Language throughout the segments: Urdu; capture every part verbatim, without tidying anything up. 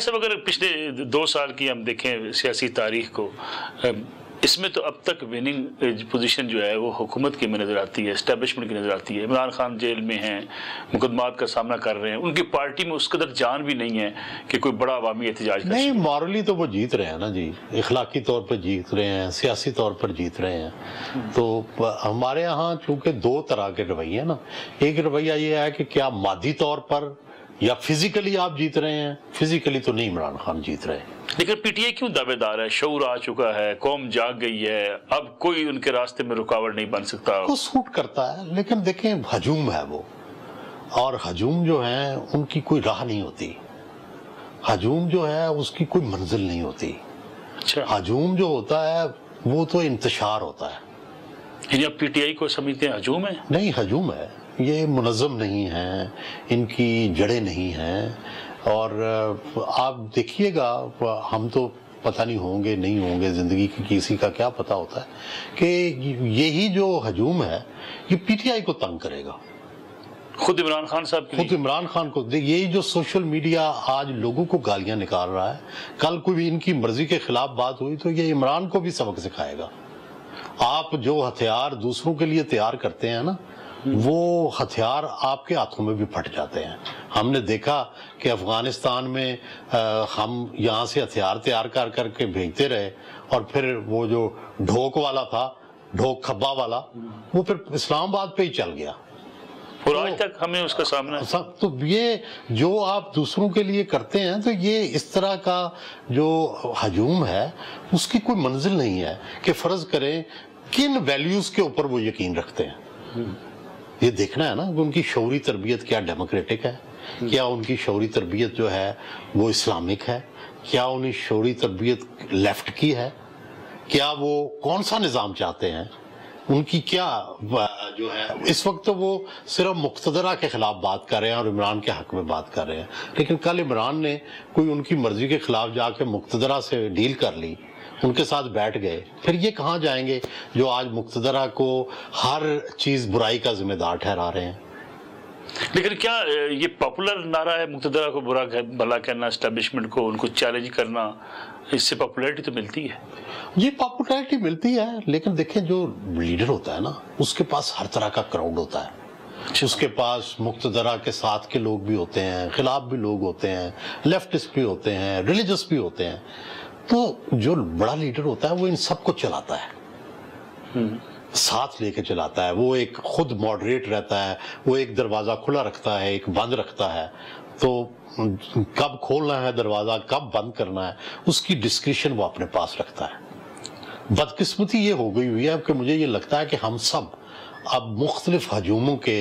صاحب اگر پچھلے دو سال کی ہم دیکھیں سیاسی تاریخ کو، اس میں تو اب تک وننگ پوزیشن جو ہے وہ حکومت کی میں نظر آتی ہے، اسٹیبلشمنٹ کی نظر آتی ہے. عمران خان جیل میں ہیں، مقدمات کا سامنا کر رہے ہیں، ان کی پارٹی میں اس قدر جان بھی نہیں ہے کہ کوئی بڑا عوامی احتجاج کر سکے. نہیں، مورلی تو وہ جیت رہے ہیں نا جی، اخلاقی طور پر جیت رہے ہیں، سیاسی طور پر جیت رہے ہیں. تو ہمارے ہاں چونکہ دو طرح کے رویے ہیں نا، ایک رویہ یہ ہے کہ کیا مادی طور پر یا فزیکلی آپ جیت رہے ہیں. فزیکلی تو نہیں عمران خان جیت رہے ہیں. لیکن پی ٹی آئی کیوں دعوے دار ہے؟ شعور آ چکا ہے، قوم جاگ گئی ہے، اب کوئی ان کے راستے میں رکاوٹ نہیں بن سکتا. وہ سوٹ کرتا ہے، لیکن دیکھیں ہجوم ہے وہ، اور ہجوم جو ہے ان کی کوئی راہ نہیں ہوتی. ہجوم جو ہے اس کی کوئی منزل نہیں ہوتی. اچھا، ہجوم جو ہوتا ہے وہ تو انتشار ہوتا ہے. یعنی اب پی ٹی آئی کو سمجھتے ہیں ہجوم ہے؟ نہیں، ہجوم ہے، یہ منظم نہیں ہے، ان کی جڑیں نہیں ہیں. اور آپ دیکھیے گا، ہم تو پتہ نہیں ہوں گے نہیں ہوں گے، زندگی کی کسی کا کیا پتہ ہوتا ہے کہ یہی جو ہجوم ہے یہ پی ٹی آئی کو تنگ کرے گا. خود عمران خان صاحب کے خود عمران خان کو یہی جو سوشل میڈیا آج لوگوں کو گالیاں نکال رہا ہے، کل کوئی بھی ان کی مرضی کے خلاف بات ہوئی تو یہ عمران کو بھی سبق سکھائے گا. آپ جو ہتھیار دوسروں کے لیے تیار کرتے ہیں نا، وہ ہتھیار آپ کے ہاتھوں میں بھی پھٹ جاتے ہیں. ہم نے دیکھا کہ افغانستان میں ہم یہاں سے ہتھیار تیار کر کر کے بھیجتے رہے، اور پھر وہ جو ڈھوک والا تھا، ڈھوک کھبا والا، وہ پھر اسلام آباد پہ ہی چل گیا، اور آج تک ہمیں اس کا سامنا ہے. تو یہ جو آپ دوسروں کے لیے کرتے ہیں، تو یہ اس طرح کا جو ہجوم ہے اس کی کوئی منزل نہیں ہے. کہ فرض کریں کن ویلیوز کے اوپر وہ یقین رکھتے ہیں، یہ دیکھنا ہے نا کہ ان کی شعوری تربیت کیا ڈیموکریٹک ہے، کیا ان کی شعوری تربیت جو ہے وہ اسلامک ہے، کیا ان کی شعوری تربیت لیفٹ کی ہے، کیا وہ کون سا نظام چاہتے ہیں، ان کی کیا جو ہے. اس وقت تو وہ صرف مقتدرہ کے خلاف بات کر رہے ہیں اور عمران کے حق میں بات کر رہے ہیں، لیکن کل عمران نے کوئی ان کی مرضی کے خلاف جا کے مقتدرہ سے ڈیل کر لی، ان کے ساتھ بیٹھ گئے، پھر یہ کہاں جائیں گے جو آج مقتدرہ کو ہر چیز برائی کا ذمہ دار ٹھہرا رہے ہیں. لیکن کیا یہ پاپولر نعرہ ہے مقتدرہ کو برا بھلا کہنا، اسٹیبلشمنٹ کو ان کو چیلنج کرنا، اس سے پاپولیرٹی تو ملتی ہے؟ یہ پاپولیرٹی ملتی ہے، لیکن دیکھیں جو لیڈر ہوتا ہے نا اس کے پاس ہر طرح کا کراؤڈ ہوتا ہے. اس کے پاس مقتدرہ کے ساتھ کے لوگ بھی ہوتے ہیں، خلاف بھی لوگ ہوتے ہیں، لیفٹسٹ بھی ہوتے ہیں، ریلیجس بھی ہوتے ہیں. تو جو بڑا لیڈر ہوتا ہے وہ ان سب کو چلاتا ہے، ساتھ لے کے چلاتا ہے. وہ ایک خود ماڈریٹ رہتا ہے، وہ ایک دروازہ کھلا رکھتا ہے، ایک بند رکھتا ہے. تو کب کھولنا ہے دروازہ، کب بند کرنا ہے، اس کی ڈسکریشن وہ اپنے پاس رکھتا ہے. بدقسمتی یہ ہو گئی ہوئی ہے کہ مجھے یہ لگتا ہے کہ ہم سب اب مختلف ہجوموں کے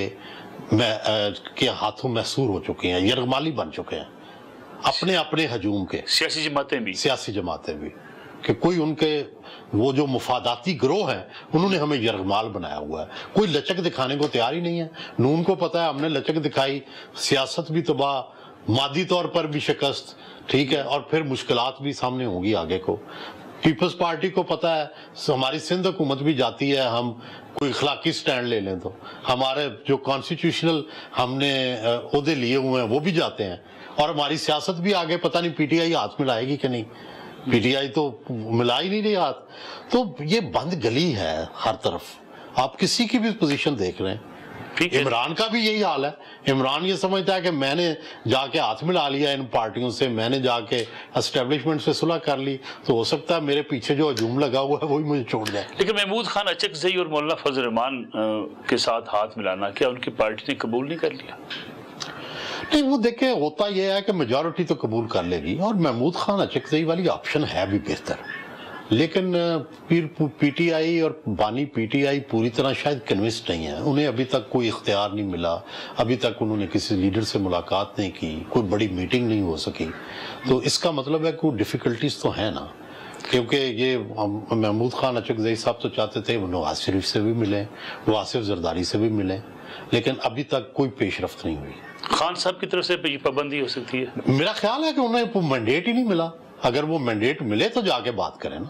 کے ہاتھوں محصور ہو چکے ہیں، یرغمالی بن چکے ہیں اپنے اپنے ہجوم کے. سیاسی جماعتیں بھی سیاسی جماعتیں بھی کہ کوئی ان کے وہ جو مفاداتی گروہ ہیں انہوں نے ہمیں یرغمال بنایا ہوا ہے. کوئی لچک دکھانے کو تیار ہی نہیں ہے. نون کو پتہ ہے ہم نے لچک دکھائی، سیاست بھی تباہ، مادی طور پر بھی شکست، ٹھیک ہے، اور پھر مشکلات بھی سامنے ہوں گی آگے کو. پیپلز پارٹی کو پتہ ہے ہماری سندھ حکومت بھی جاتی ہے، ہم کوئی اخلاقی سٹینڈ لے لیں تو ہمارے جو کانسٹیٹیوشنل ہم نے عہدے لیے ہوئے ہیں وہ بھی جاتے ہیں، اور ہماری سیاست بھی آگے پتہ نہیں پی ٹی آئی ہاتھ میں لائے گی کہ نہیں. پی ٹی آئی تو ملا ہی نہیں رہی ہاتھ. تو یہ بند گلی ہے ہر طرف، آپ کسی کی بھی پوزیشن دیکھ رہے ہیں. عمران کا بھی یہی حال ہے. عمران یہ سمجھتا ہے کہ میں نے جا کے ہاتھ ملا لیا ان پارٹیوں سے، میں نے جا کے اسٹیبلشمنٹ سے صلح کر لی، تو ہو سکتا ہے میرے پیچھے جو ہجوم لگا ہوا ہے وہی مجھے چھوڑ جائے. لیکن محمود خان اچکزئی اور مولانا فضل الرحمان کے ساتھ ہاتھ ملانا کیا ان کی پارٹی نے قبول نہیں کر لیا؟ نہیں، وہ دیکھیں ہوتا یہ ہے کہ میجورٹی تو قبول کر لے گی، اور محمود خان اچکزئی والی آپشن ہے بھی بہتر. لیکن پی ٹی آئی اور بانی پی ٹی آئی پوری طرح شاید کنوینسڈ نہیں ہے. انہیں ابھی تک کوئی اختیار نہیں ملا، ابھی تک انہوں نے کسی لیڈر سے ملاقات نہیں کی، کوئی بڑی میٹنگ نہیں ہو سکی. تو اس کا مطلب ہے کہ وہ ڈیفیکلٹیز تو ہیں نا، کیونکہ یہ محمود خان اچکزئی صاحب تو چاہتے تھے وہ نواز شریف سے بھی ملیں، وہ آصف زرداری سے بھی ملیں، لیکن ابھی تک کوئی پیش رفت نہیں ہوئی. خان صاحب کی طرف سے پابندی ہو سکتی ہے؟ میرا خیال ہے کہ انہیں مینڈیٹ ہی نہیں ملا. اگر وہ مینڈیٹ ملے تو جا کے بات کریں نا.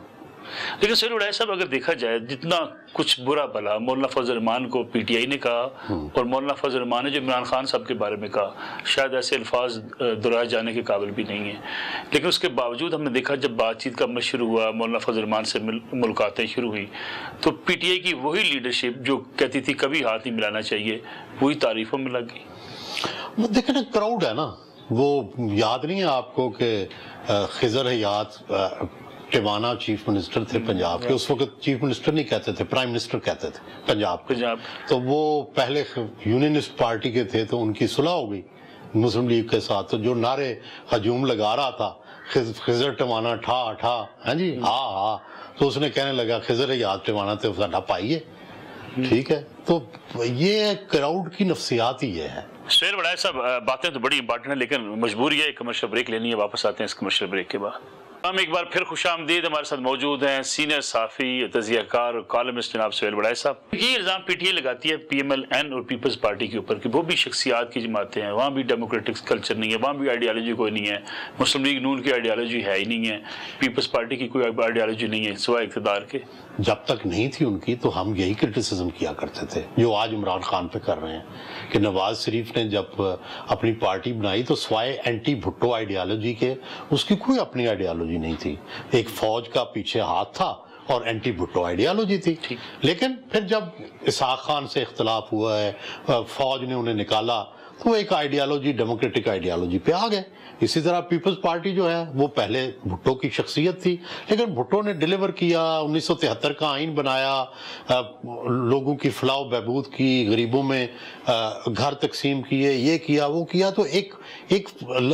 لیکن سہیل وڑائچ صاحب اگر دیکھا جائے جتنا کچھ برا بھلا مولانا فضل الرحمان کو پی ٹی آئی نے کہا اور مولانا فضل الرحمان نے جو عمران خان صاحب کے بارے میں کہا شاید ایسے الفاظ دہرائے جانے کے قابل بھی نہیں ہیں، لیکن اس کے باوجود ہم نے دیکھا جب بات چیت کا عمل شروع ہوا، مولانا فضل الرحمان سے ملاقاتیں شروع ہوئی، تو پی ٹی آئی کی وہی لیڈرشپ جو کہتی تھی کبھی ہاتھ نہیں ملانا چاہیے وہی تعریفوں میں لگ گئی۔ دیکھیں نا کراؤڈ ہے نا، وہ یاد نہیں ہے آپ کو کہ خضر حیات ٹیوانا چیف منسٹر تھے پنجاب کے، اس وقت چیف منسٹر نہیں کہتے تھے، پرائم منسٹر کہتے تھے پنجاب پنجاب تو وہ پہلے یونینسٹ پارٹی کے تھے تو ان کی صلح ہو گئی مسلم لیگ کے ساتھ، تو جو نعرے ہجوم لگا رہا تھا خضر ٹیوانا ٹھا ٹھا ہاں جی ہاں ہاں، تو اس نے کہنے لگا خضر حیات ٹیوانا تو ساڈا پائیے، ٹھیک ہے۔ تو یہ کراؤڈ کی نفسیات ہی یہ ہے۔ سہیل وڑائچ صاحب باتیں تو بڑی امپارٹنٹ ہیں لیکن مجبوری ہے کمرشل بریک لینی ہے، واپس آتے ہیں اس کمرشل بریک کے بعد۔ ہم ایک بار پھر خوش آمدید، ہمارے ساتھ موجود ہیں سینئر صحافی تجزیہ کار اور کالمسٹ جناب سہیل وڑائچ صاحب۔ یہ الزام پی ٹی آئی لگاتی ہے پی ایم ایل این اور پیپلز پارٹی کے اوپر کہ وہ بھی شخصیات کی جماعتیں ہیں، وہاں بھی ڈیموکریٹک کلچر نہیں ہے، وہاں بھی آئیڈیالوجی کوئی نہیں ہے، مسلم لیگ نون کی آئیڈیالوجی ہے ہی نہیں ہے، پیپلز پارٹی کی کوئی آئیڈیالوجی نہیں ہے سوائے اقتدار کے۔ جب تک نہیں تھی ان کی تو ہم یہی کرٹیسزم کیا کرتے تھے جو آج عمران خان پہ کر رہے ہیں کہ نواز شریف نے جب اپنی پارٹی بنائی تو سوائے اینٹی بھٹو آئیڈیالوجی کے اس کی کوئی اپنی آئیڈیالوجی نہیں تھی، ایک فوج کا پیچھے ہاتھ تھا اور اینٹی بھٹو آئیڈیالوجی تھی۔ لیکن پھر جب اسحاق خان سے اختلاف ہوا ہے، فوج نے انہیں نکالا تو ایک آئیڈیالوجی ڈیموکریٹک آئیڈیالوجی پہ آ گئے۔ اسی طرح پیپلز پارٹی جو ہے وہ پہلے بھٹو کی شخصیت تھی لیکن بھٹو نے ڈیلیور کیا، انیس سو تہتر کا آئین بنایا، لوگوں کی فلاح و بہبود کی، غریبوں میں گھر تقسیم کیے، یہ کیا وہ کیا، تو ایک ایک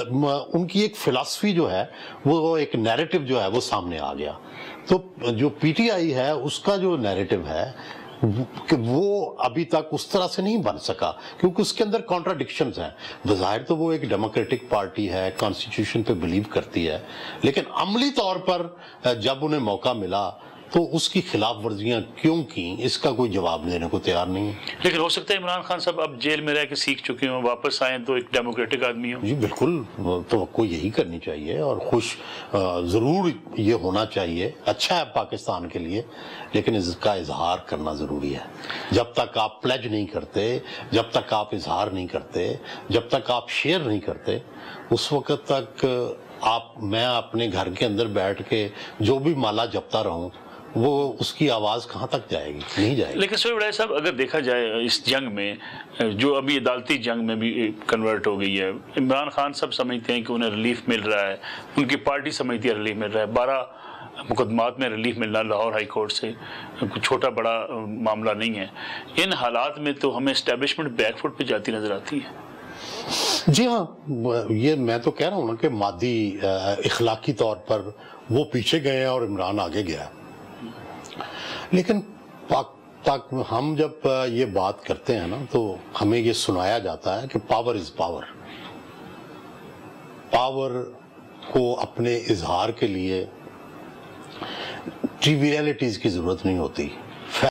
ان کی ایک فلسفی جو ہے وہ ایک نیریٹو جو ہے وہ سامنے آ گیا۔ تو جو پی ٹی آئی ہے اس کا جو نیریٹو ہے کہ وہ ابھی تک اس طرح سے نہیں بن سکا کیونکہ اس کے اندر کانٹراڈکشنز ہیں۔ بظاہر تو وہ ایک ڈیموکریٹک پارٹی ہے، کانسٹیٹیوشن پہ بلیو کرتی ہے، لیکن عملی طور پر جب انہیں موقع ملا تو اس کی خلاف ورزیاں کیوں کی اس کا کوئی جواب دینے کو تیار نہیں ہے۔ لیکن ہو سکتا ہے عمران خان صاحب اب جیل میں رہ کے سیکھ چکے ہوں، واپس آئیں تو ایک ڈیموکریٹک آدمی ہوں۔ جی بالکل، توقع یہی کرنی چاہیے اور خوش ضرور یہ ہونا چاہیے، اچھا ہے پاکستان کے لیے، لیکن اس کا اظہار کرنا ضروری ہے۔ جب تک آپ پلیج نہیں کرتے، جب تک آپ اظہار نہیں کرتے، جب تک آپ شیئر نہیں کرتے، اس وقت تک آپ میں اپنے گھر کے اندر بیٹھ کے جو بھی مالا جپتا رہوں وہ اس کی آواز کہاں تک جائے گی؟ نہیں جائے گی۔ لیکن سہیل وڑائچ صاحب اگر دیکھا جائے اس جنگ میں جو ابھی عدالتی جنگ میں بھی کنورٹ ہو گئی ہے، عمران خان صاحب سمجھتے ہیں کہ انہیں ریلیف مل رہا ہے، ان کی پارٹی سمجھتی ہے ریلیف مل رہا ہے، بارہ مقدمات میں ریلیف ملنا لاہور ہائی کورٹ سے کوئی چھوٹا بڑا معاملہ نہیں ہے۔ ان حالات میں تو ہمیں اسٹیبلشمنٹ بیک فٹ پہ جاتی نظر آتی ہے۔ جی ہاں، یہ میں تو کہہ رہا ہوں نا کہ مادی اخلاقی طور پر وہ پیچھے گئے ہیں اور عمران آگے گیا، لیکن پاک پاک ہم جب یہ بات کرتے ہیں نا تو ہمیں یہ سنایا جاتا ہے کہ پاور از پاور، پاور کو اپنے اظہار کے لیے ٹریویلٹیز کی ضرورت نہیں ہوتی۔